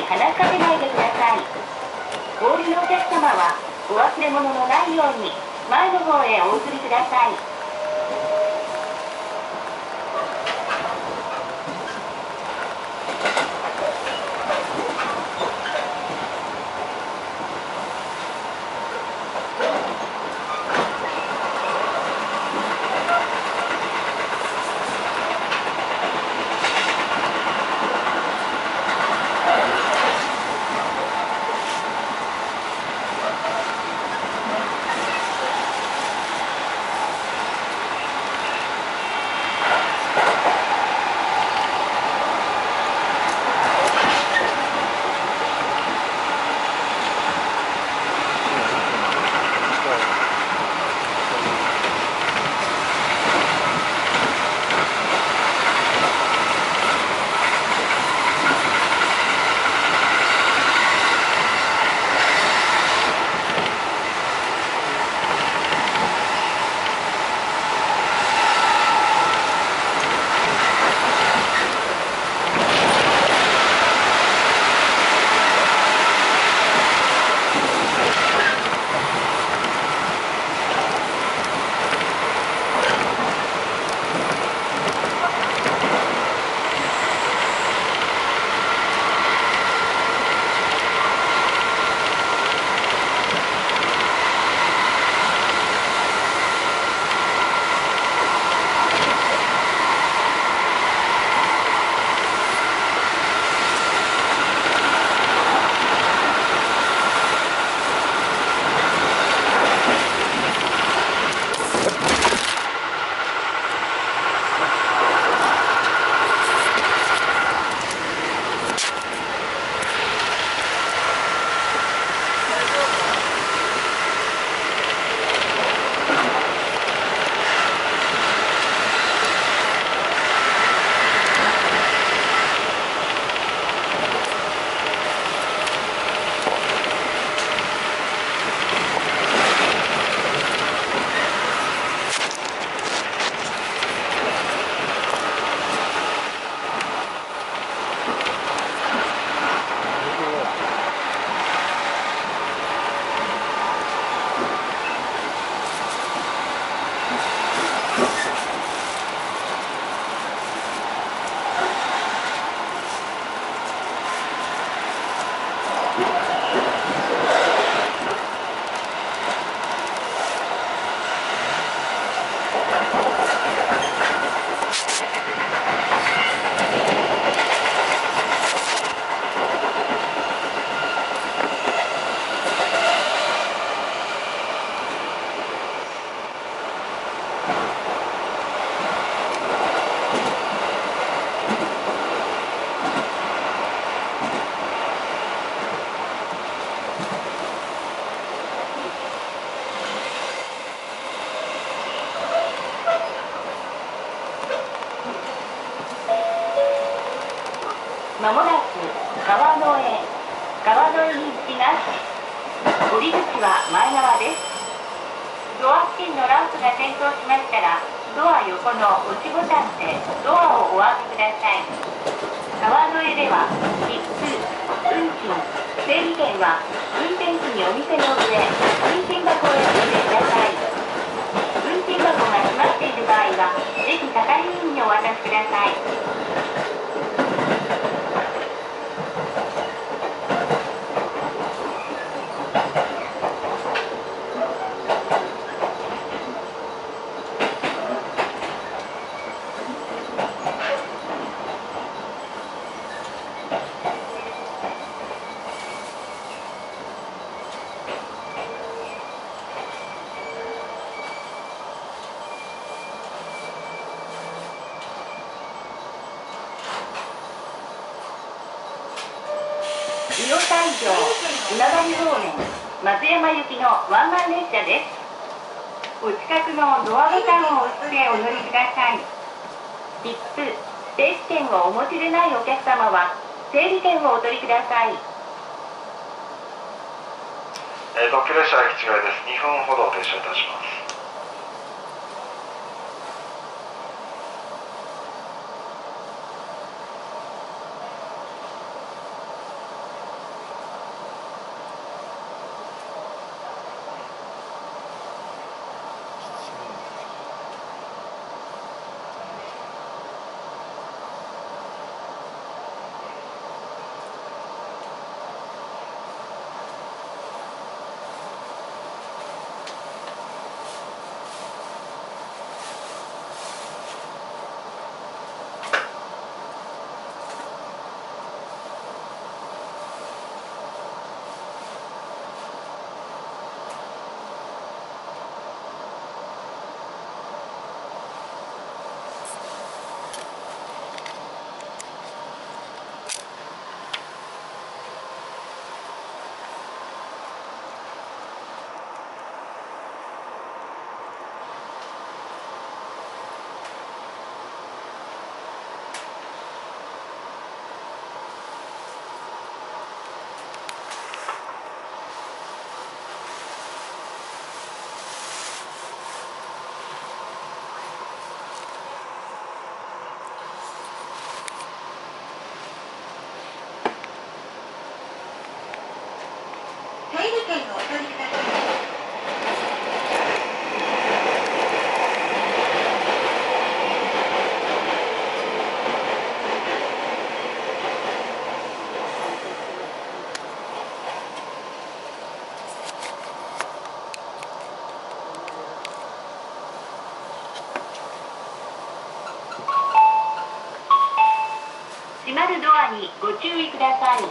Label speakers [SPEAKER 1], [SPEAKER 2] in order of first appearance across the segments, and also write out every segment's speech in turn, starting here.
[SPEAKER 1] 話しかけないでください。お降りのお客様はお忘れ物のないように前の方へお移りください。まもなく川越に行きます。降り口は前側です。ドア付近のランプが点灯しましたら、ドア横の押しボタンでドアをお開けください。川越では切符、運賃、整理券は運転時にお店の上、運賃箱へ入れてください。運賃箱が閉まっている場合は、ぜひ係員にお渡しください。伊予西条今治方面松山行きのワンマン列車です。お近くのドアボタンを押してお乗りください。切符、停止券をお持ちでないお客様は整理券をお取りください。
[SPEAKER 2] 特急列車駅違いです。2分ほど停車いたします。
[SPEAKER 1] りる券をお取りください。閉まるドアにご注意ください。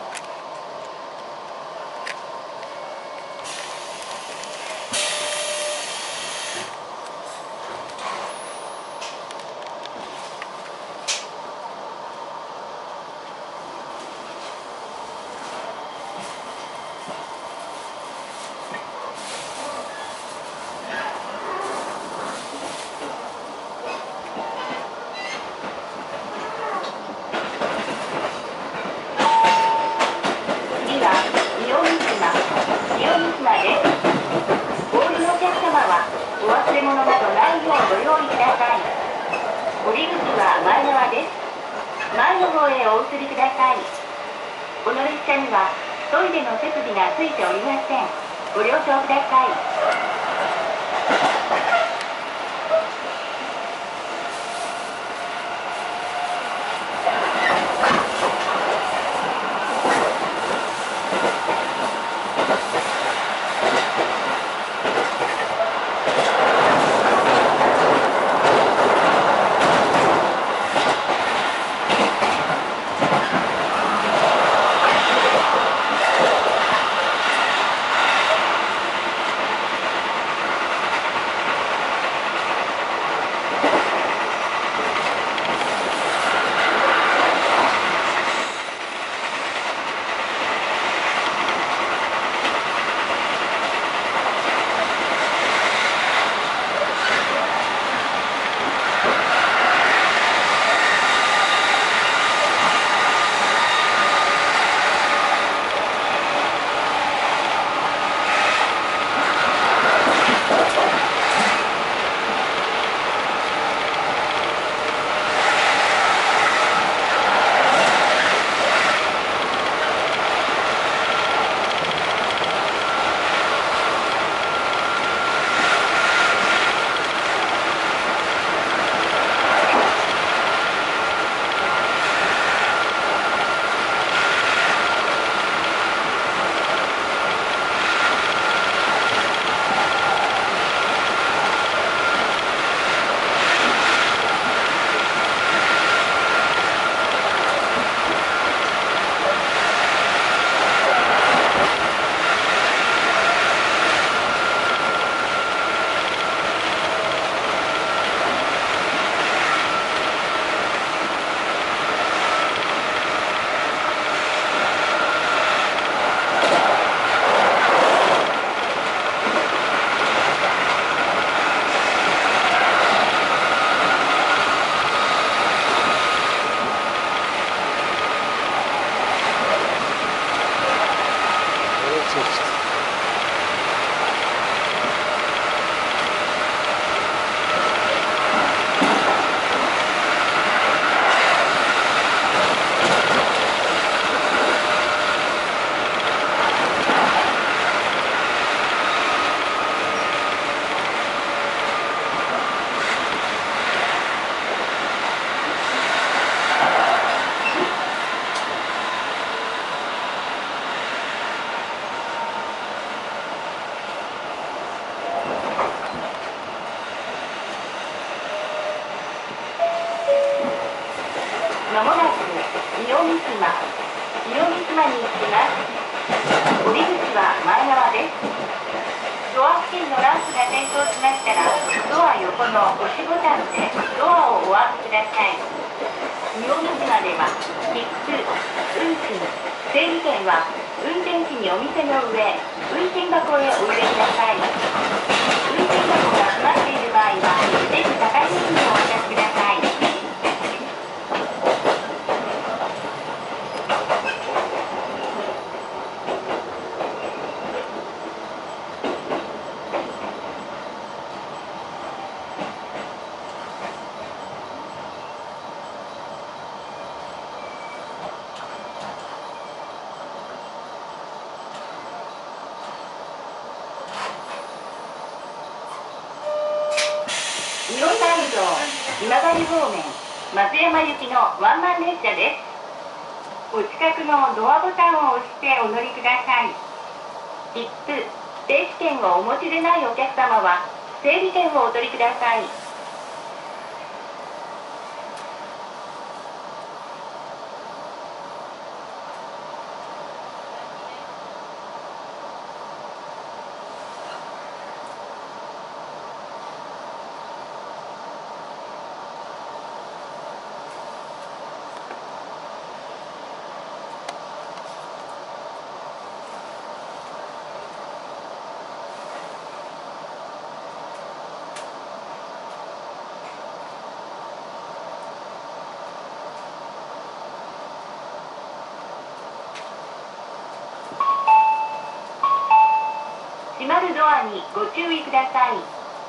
[SPEAKER 1] 次は清水島です。お降りのお客様はお忘れ物などないようご用意ください。降り口は前側です。前の方へお移りください。この列車にはトイレの設備がついておりません。ご了承ください。まもなく清水島に行きます。降り口は前側です。ドア付近のランプが点灯しましたら、ドア横の押しボタンでドアをお開けください。清水島では、切符、運賃、整理券は運転士にお店の上、運賃箱へお入れください。運賃箱が詰まっている場合は、ぜひ高い席にお渡しください。 伊予山道今治方面松山行きのワンマン列車です。お近くのドアボタンを押してお乗りください。切符、停止券をお持ちでないお客様は整理券をお取りください。閉まるドアにご注意ください。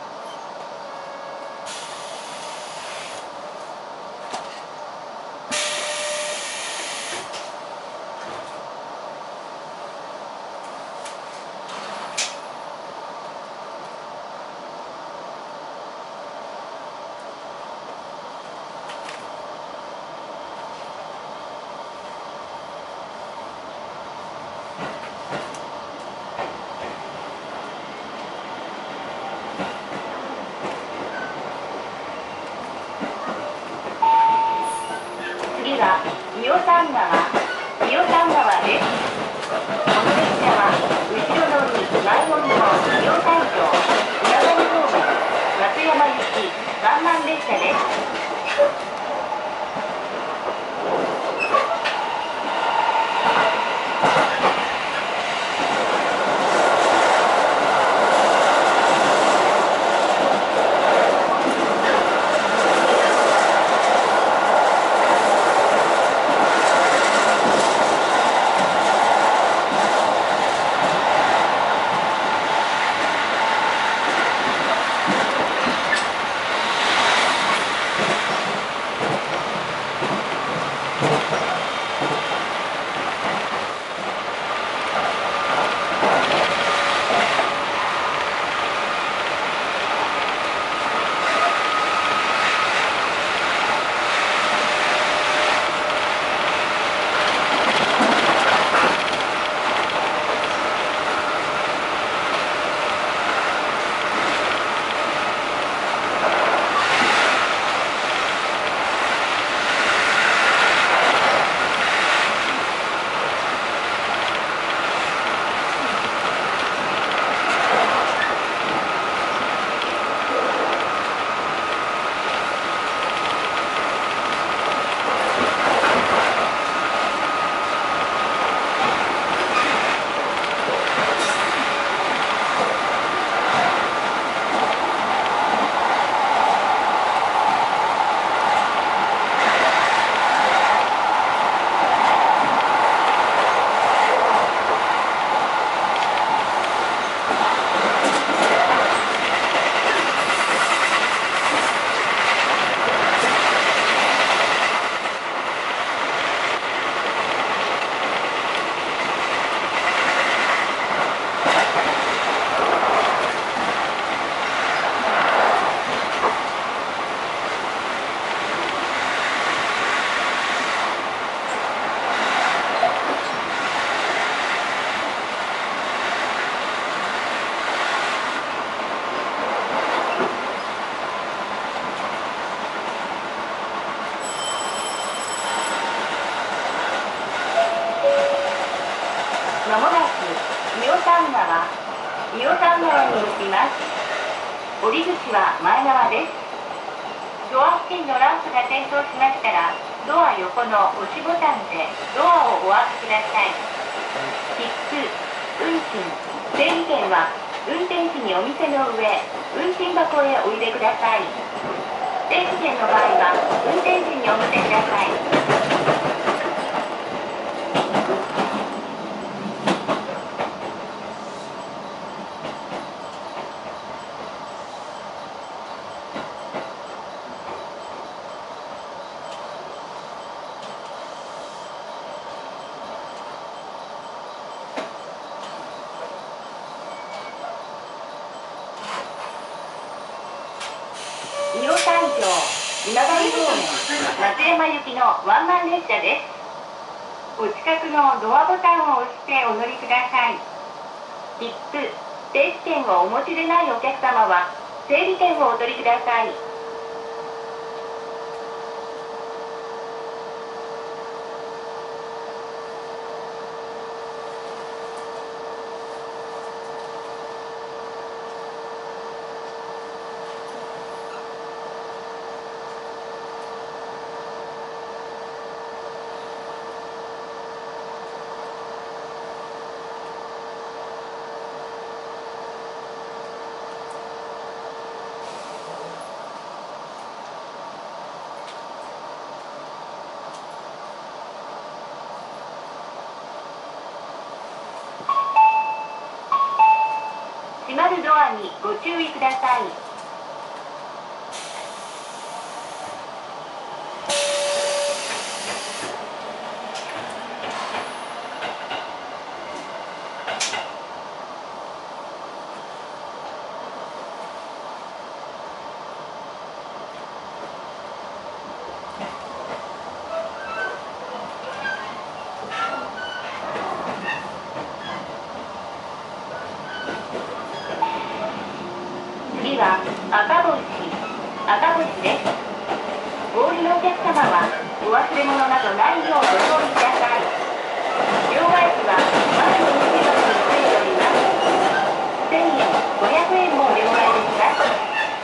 [SPEAKER 1] 次は伊予山川です。この列車は後ろ乗り前乗りの伊予山道今治方面松山行きワンマン列車です。まもなく伊予山川に行きます。降り口は前側です。ドア付近のランプが点灯しましたら、ドア横の押しボタンでドアをお開けください。切符、運賃、整理券は運転士にお店の上、運賃箱へお入れください。整理券の場合は運転士にお見せください。伊予園松山行きのワンマン列車です。お近くのドアボタンを押してお乗りください。切符、定期券をお持ちでないお客様は整理券をお取りください。閉まるドアにご注意ください。次は赤星です。お降りのお客様はお忘れ物などないようご注意ください。両替機は前の運賃箱についております。1000円、500円も両替できます。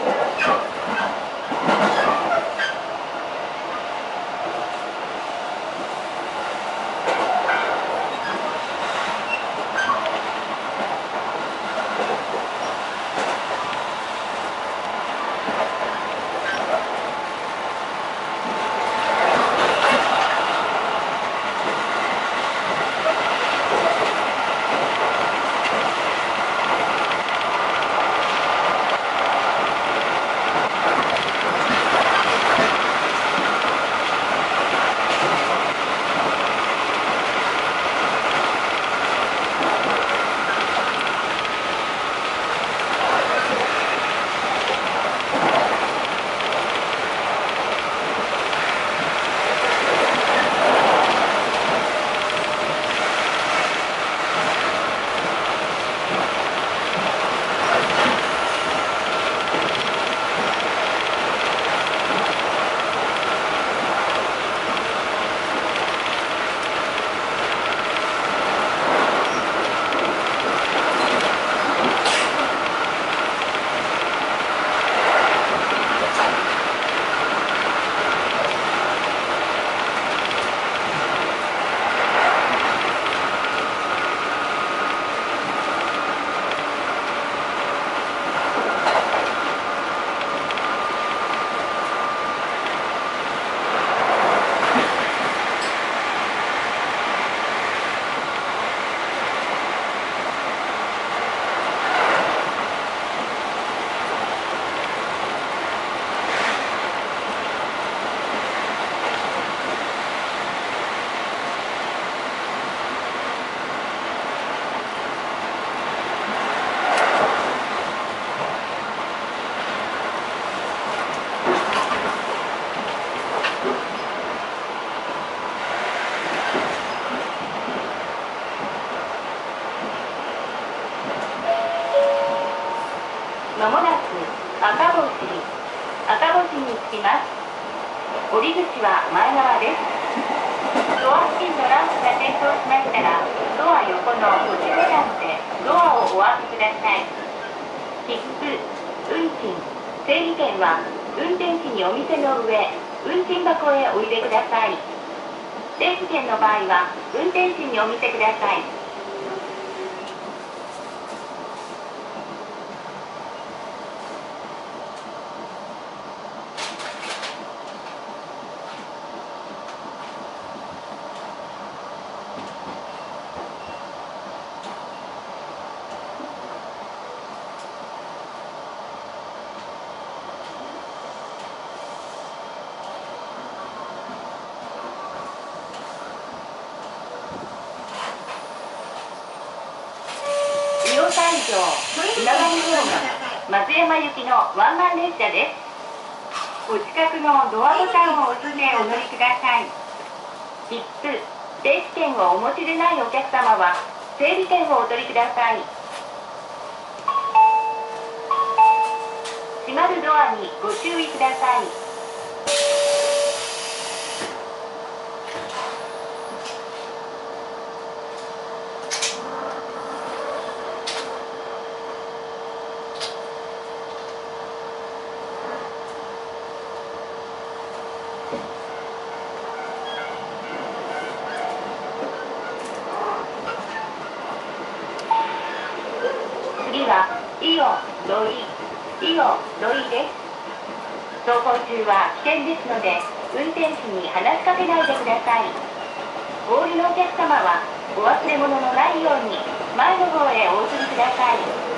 [SPEAKER 1] まもなく赤星に着きます。降り口は前側です。ドア付近のランプが点灯しましたら、ドア横のポチボタンでドアをお開けください。切符、運賃、整理券は運転士にお店の上、運賃箱へお入れください。定期券の場合は運転士にお見せください。西条今治ホーム松山行きのワンマン列車です。 お近くのドアボタンを押してお乗りください。切符、定期券をお持ちでないお客様は整理券をお取りください。閉まるドアにご注意ください。次は伊予土井です。走行中は危険ですので運転士に話しかけないでください。お降りのお客様はお忘れ物のないように前の方へお移りください。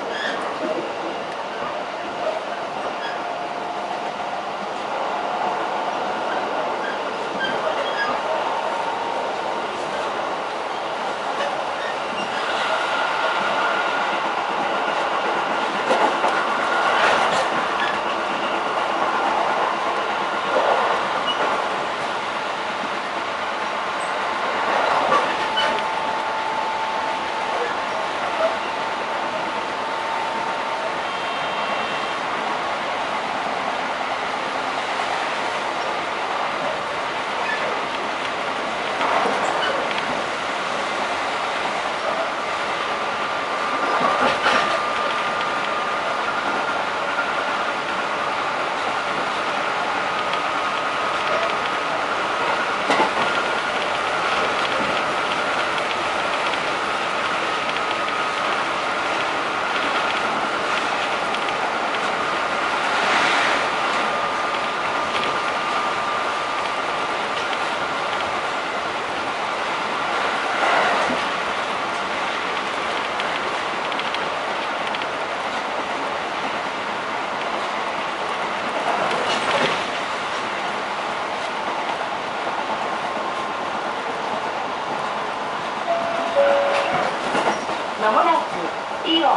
[SPEAKER 1] まもなく伊予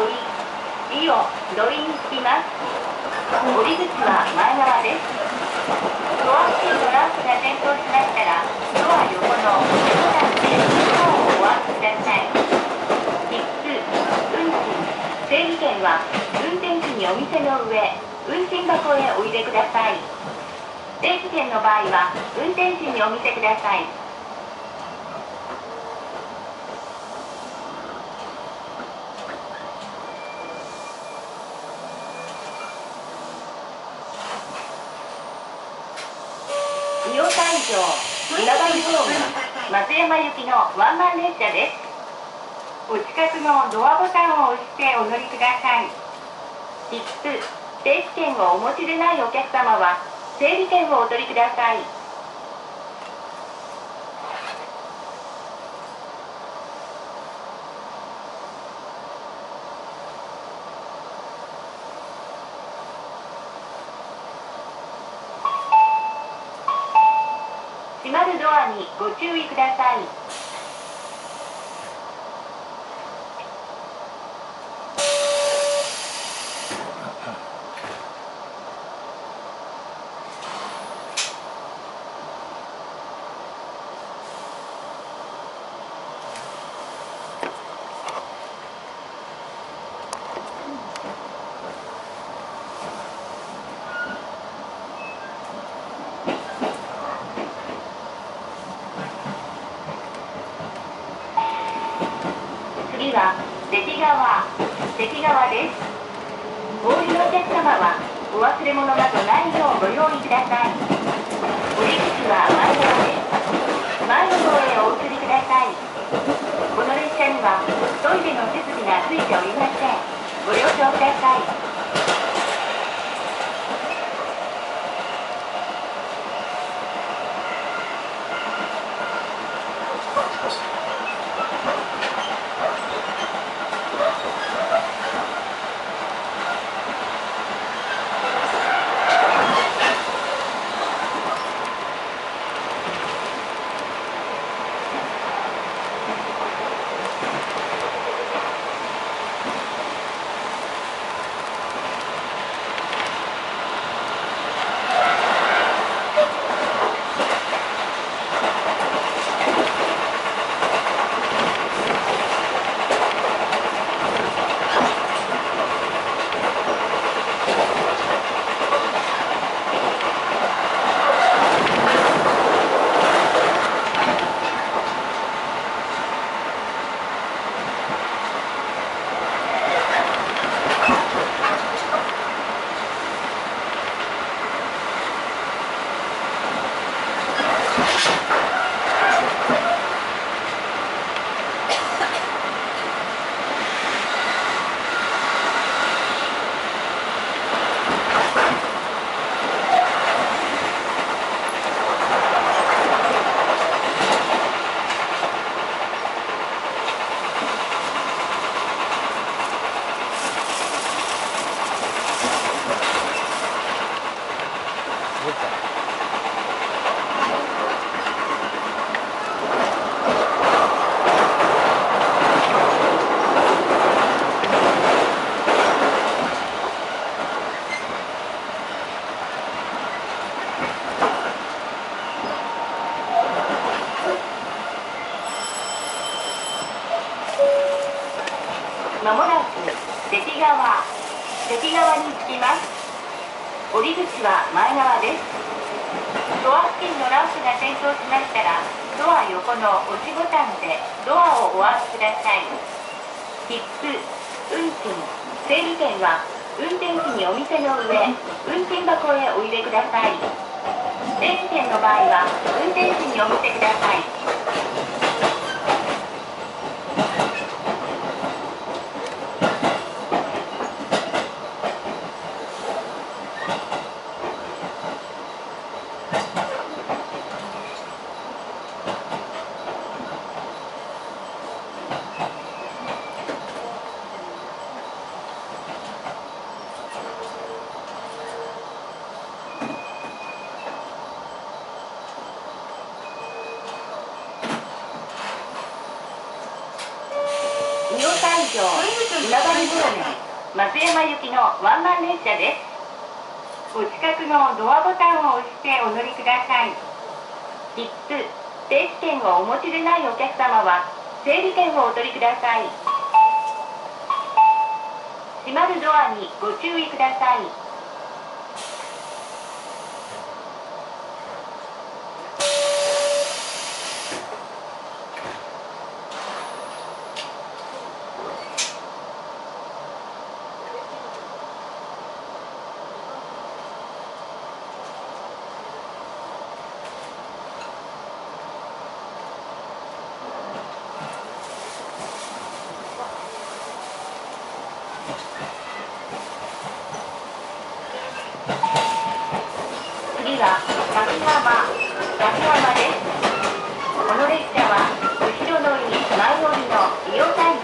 [SPEAKER 1] 土井に着きます。降り口は前側です。ドア付近のランプが点灯しましたらドア横のボタンでドアをお開けください。切符、運賃、整理券は運転士にお店の上運賃箱へお入れください。定期券の場合は運転士にお見せください。伊予西条今治ホーム松山行きのワンマン列車です。お近くのドアボタンを押してお乗りください。切符、定期券をお持ちでないお客様は整理券をお取りください。閉まるドアにご注意ください。次は関川です。お降りのお客様はお忘れ物などないようご用意ください。降り口は前側です。前の方へお移りください。この列車にはトイレの設備がついておりません。ご了承ください。 まもなく関川に着きます。降り口は前側です。ドア付近のランプが点灯しましたら、ドア横の押しボタンでドアをお開けください。切符、運賃、整理券は運転士にお店の上、運賃箱へお入れください。整理券の場合は運転士にお見せください。伊予西条今治方面松山行きのワンマン列車です。お近くのドアボタンを押してお乗りください。切符、停止券をお持ちでないお客様は整理券をお取りください。閉まるドアにご注意ください。次は滝浜です。この列車は後ろ乗り前乗りの伊予西